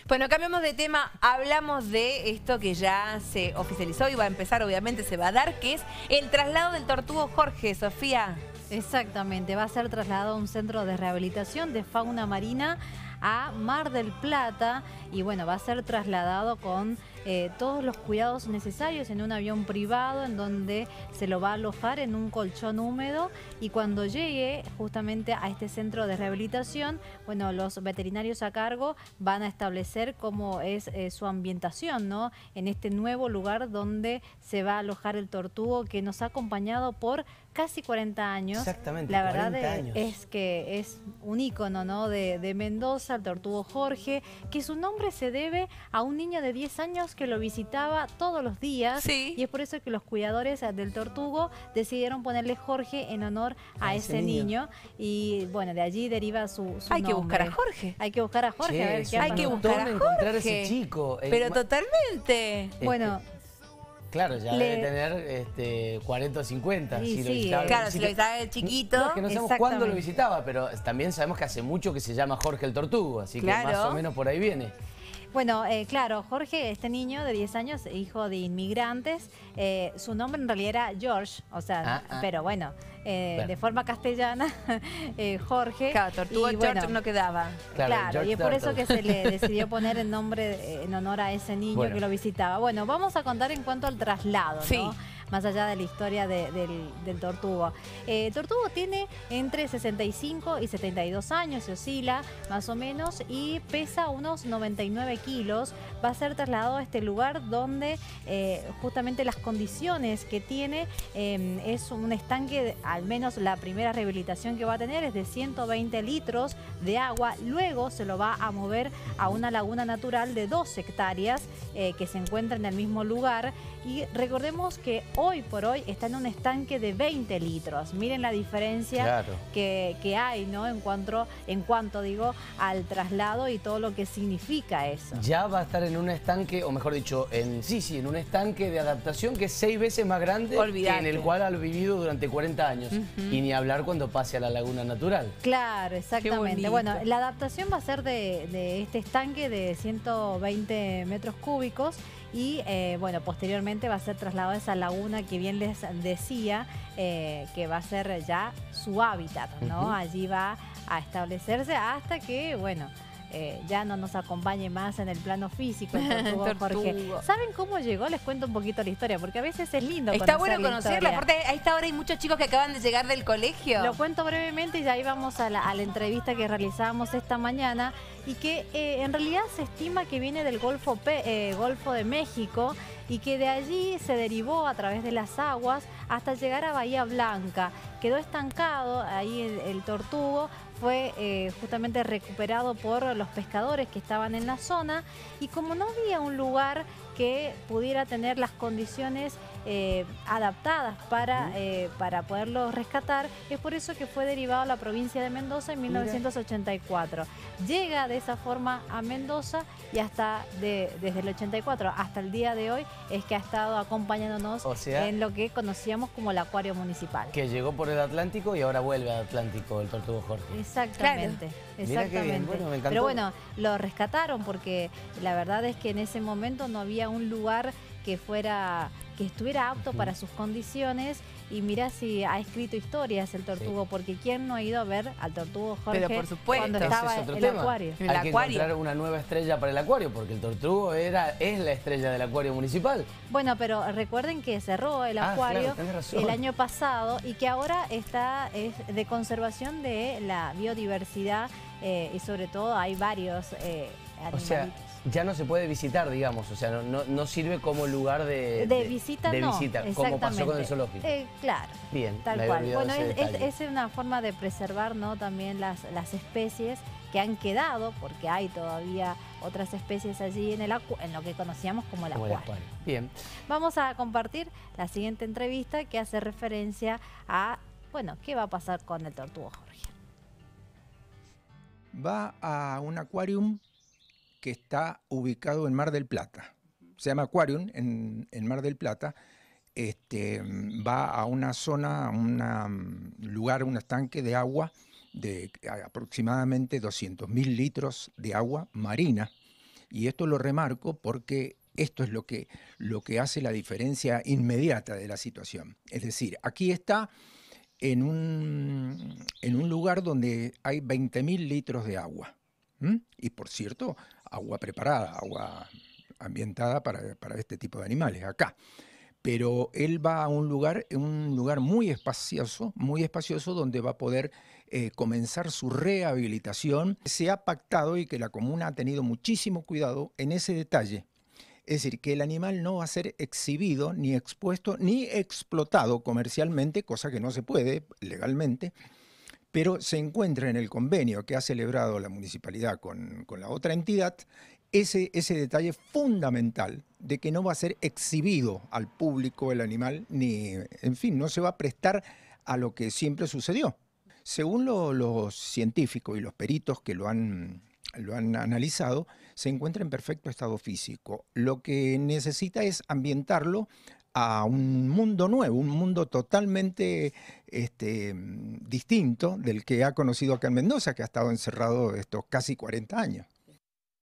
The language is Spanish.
Bueno, cambiamos de tema, hablamos de esto que ya se oficializó y va a empezar, obviamente se va a dar, que es el traslado del tortugo Jorge, Sofía. Exactamente, va a ser trasladado a un centro de rehabilitación de fauna marina a Mar del Plata y bueno, va a ser trasladado con todos los cuidados necesarios en un avión privado en donde se lo va a alojar en un colchón húmedo y cuando llegue justamente a este centro de rehabilitación, bueno, los veterinarios a cargo van a establecer cómo es su ambientación, ¿no? En este nuevo lugar donde se va a alojar el tortugo que nos ha acompañado por casi 40 años. Exactamente, la verdad 40 años. es que es un ícono, ¿no? de Mendoza, el tortugo Jorge, que su nombre se debe a un niño de 10 años que lo visitaba todos los días. Sí. Y es por eso que los cuidadores del tortugo decidieron ponerle Jorge en honor a ese niño. Y bueno, de allí deriva su Hay nombre. que buscar a Jorge. Hay que buscar a Jorge, Che, a ver es qué un ha Hay que pasado. buscar a encontrar a Jorge. ese chico. Pero totalmente. Bueno, Claro, ya Le- debe tener 40 o 50. Sí, si lo sí, visitaba, Claro, si lo visitaba el chiquito. No, es que no sabemos cuándo lo Exactamente. visitaba, pero también sabemos que hace mucho que se llama Jorge el Tortugo, así Claro. que más o menos por ahí viene. Bueno, claro, Jorge, este niño de 10 años, hijo de inmigrantes, su nombre en realidad era George, o sea, pero bueno, de forma castellana, Jorge. Claro, tortugo y George no quedaba. Claro, George y es por eso Turtle. que se le decidió poner el nombre en honor a ese niño Bueno. que lo visitaba. Bueno, vamos a contar en cuanto al traslado, Sí. ¿no? Más allá de la historia del tortugo. Tortugo tiene entre 65 y 72 años, se oscila más o menos, y pesa unos 99 kilos. Va a ser trasladado a este lugar donde justamente las condiciones que tiene es un estanque, al menos la primera rehabilitación que va a tener es de 120 litros de agua. Luego se lo va a mover a una laguna natural de 2 hectáreas que se encuentra en el mismo lugar. Y recordemos que hoy por hoy está en un estanque de 20 litros. Miren la diferencia Claro. que hay, ¿no? En cuanto digo, al traslado y todo lo que significa eso. Ya va a estar en un estanque, o mejor dicho, en un estanque de adaptación que es 6 veces más grande Olvídate. que en el cual ha vivido durante 40 años. Y ni hablar cuando pase a la laguna natural. Claro, exactamente. bonito. Bueno, la adaptación va a ser de este estanque de 120 metros cúbicos y bueno, posteriormente va a ser trasladado a esa laguna que bien les decía, que va a ser ya su hábitat, ¿no? Allí va a establecerse hasta que, bueno, ya no nos acompañe más en el plano físico el tortugo Jorge. Tortugo. ¿Saben cómo llegó? Les cuento un poquito la historia, porque a veces es lindo Está conocer bueno la conocerla, historia. aparte a esta hora hay muchos chicos que acaban de llegar del colegio. Lo cuento brevemente y ya íbamos a la entrevista que realizábamos esta mañana y que en realidad se estima que viene del Golfo de México y que de allí se derivó a través de las aguas hasta llegar a Bahía Blanca. Quedó estancado ahí el tortugo, fue justamente recuperado por los pescadores que estaban en la zona y como no había un lugar que pudiera tener las condiciones adaptadas para poderlo rescatar, es por eso que fue derivado a la provincia de Mendoza en 1984. Llega de esa forma a Mendoza y desde el 84 hasta el día de hoy es que ha estado acompañándonos en lo que conocíamos como el acuario municipal. Que llegó por el Atlántico y ahora vuelve al Atlántico el Tortugo Jorge. Exactamente, Mira qué bien, exactamente. bueno, me encantó. Pero bueno, lo rescataron porque la verdad es que en ese momento no había un lugar que estuviera apto para sus condiciones y mira si ha escrito historias el tortugo, porque ¿quién no ha ido a ver al tortugo Jorge Pero por supuesto. cuando Ese estaba es otro en el tema. acuario? En el Hay que acuario. encontrar una nueva estrella para el acuario, porque el Tortugo es la estrella del acuario municipal. Bueno, pero recuerden que cerró el acuario claro, tenés razón. el año pasado y que ahora es de conservación de la biodiversidad y sobre todo hay varios O sea, animalitos. ya no se puede visitar, digamos, o sea, no sirve como lugar de visita, de no, visita, como pasó con el exactamente. zoológico. Claro, Bien, tal me había cual. olvidado Bueno, ese detalle. es una forma de preservar, ¿no? También las especies que han quedado, porque hay todavía otras especies allí en lo que conocíamos como el Como el acuario. acuario. Bien. Vamos a compartir la siguiente entrevista que hace referencia a, bueno, qué va a pasar con el tortugo Jorge. Va a un aquarium que está ubicado en Mar del Plata. Se llama Aquarium en Mar del Plata. Va a una zona, a un lugar, un estanque de agua de aproximadamente 200.000 litros de agua marina Y esto lo remarco porque esto es lo que hace la diferencia inmediata de la situación. Es decir, aquí está en un lugar donde hay 20.000 litros de agua. Y por cierto, agua preparada, agua ambientada para este tipo de animales, acá. Pero él va a un lugar muy espacioso donde va a poder comenzar su rehabilitación. Se ha pactado y que la comuna ha tenido muchísimo cuidado en ese detalle. Es decir, que el animal no va a ser exhibido, ni expuesto, ni explotado comercialmente, cosa que no se puede legalmente, pero se encuentra en el convenio que ha celebrado la municipalidad con la otra entidad ese detalle fundamental de que no va a ser exhibido al público el animal, ni, en fin, no se va a prestar a lo que siempre sucedió. Según los científicos y los peritos que lo han analizado, se encuentra en perfecto estado físico. Lo que necesita es ambientarlo a un mundo nuevo, un mundo totalmente distinto del que ha conocido acá en Mendoza, que ha estado encerrado estos casi 40 años.